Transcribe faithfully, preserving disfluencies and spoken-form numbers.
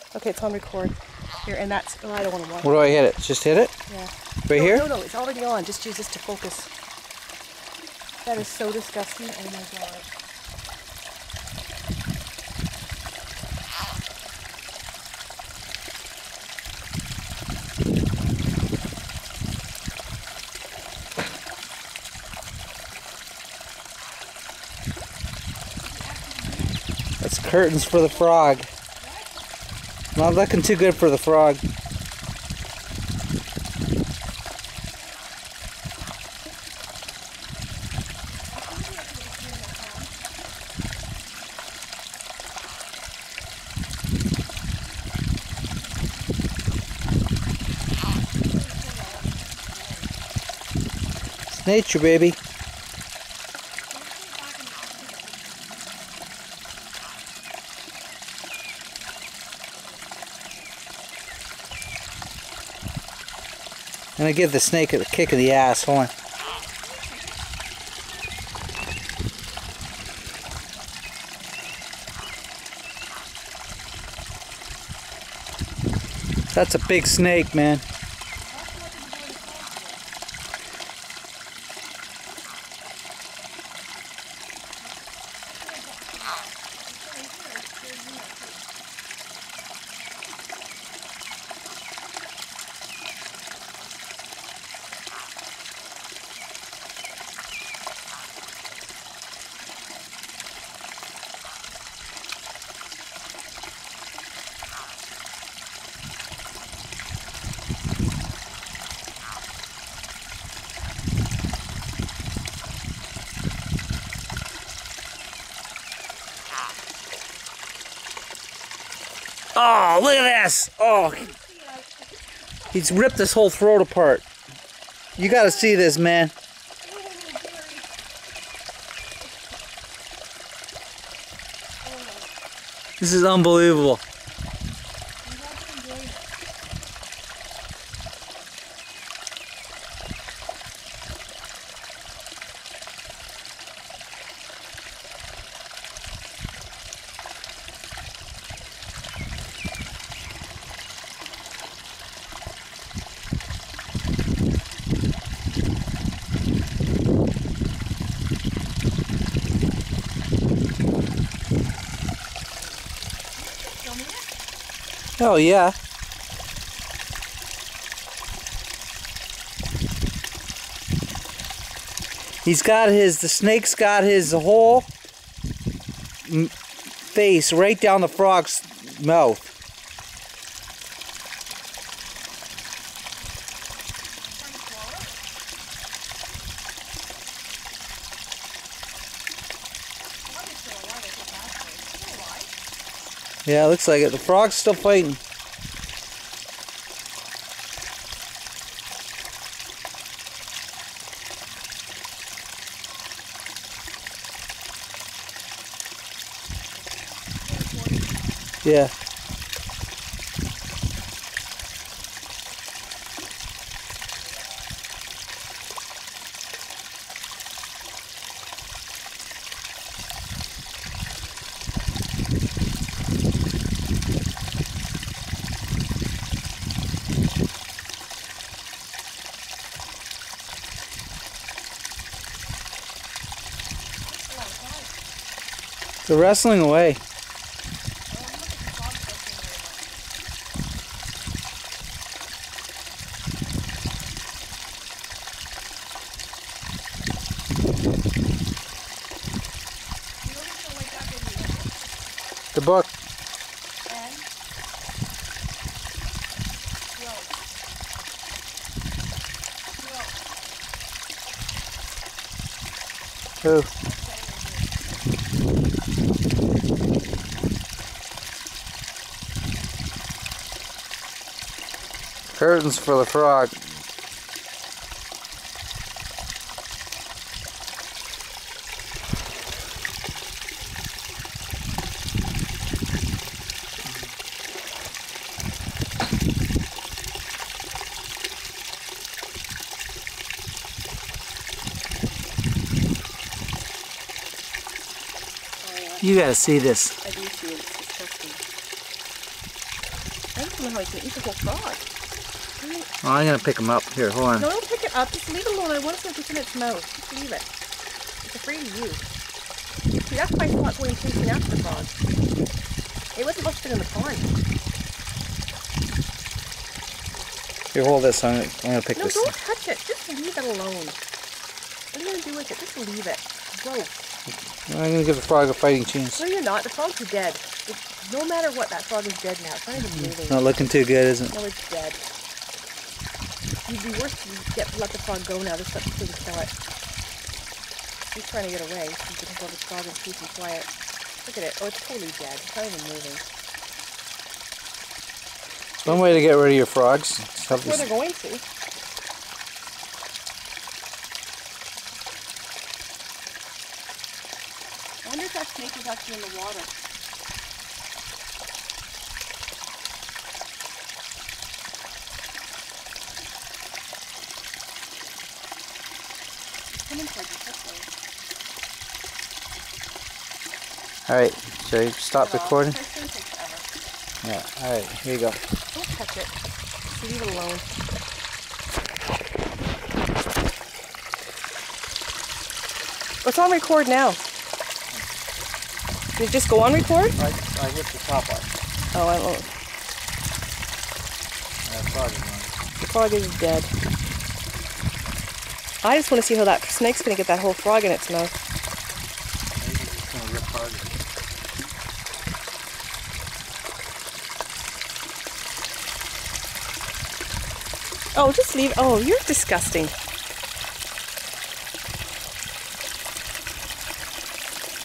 Okay, it's on record. Here, and that's, oh, I don't want to watch. Where do I hit it? Just hit it? Yeah. Right no, here? No, no, it's already on. Just use this to focus. That is so disgusting. Oh my god. That's curtains for the frog. Not looking too good for the frog. It's nature, baby. I'm gonna give the snake a kick in the ass. Hold on. That's a big snake, man. Oh, look at this! Oh, he's ripped this whole throat apart. You gotta see this, man. This is unbelievable. Oh yeah. He's got his, the snake's got his whole face right down the frog's mouth. Yeah, it looks like it. The frog's still fighting. Yeah. They're wrestling away. The book. And? Who? Curtains for the frog. You gotta see this. I do see it. It's disgusting. don't know how he's going to eat the whole frog. Oh, I'm gonna pick him up. Here, hold on. No, don't pick it up. Just leave it alone. I want to see if it's in its mouth. Just leave it. It's afraid of you. See, that's why it's not going chasing after the frog. It wasn't supposed to fit in the pond. Here, hold this. I'm, I'm gonna pick No, this. don't touch it. Just leave it alone. What are you going to do with it? Just leave it. Go. I'm gonna give the frog a fighting chance. No, you're not. The frog's dead. It, no matter what, that frog is dead now. It's not even moving. Not looking too good, is it? No, it's dead. You'd be worse to get, let the frog go now. Just let the thing kill it. He's trying to get away. He's looking for the frog and peace and quiet. Look at it. Oh, it's totally dead. It's not even moving. One way to get rid of your frogs. That's where they're going to. I wonder if that snake is actually in the water. Come in towards us this way. Alright, so you stop Well, recording? this thing takes forever. Yeah, alright, here you go. Don't touch it. Just leave it alone. What's on record now? Did it just go on record? I, I hit the top off. Oh, I won't. That frog is on. The frog is dead. I just want to see how that snake's going to get that whole frog in its mouth. Maybe it's gonna rip harder. Oh, just leave. Oh, you're disgusting.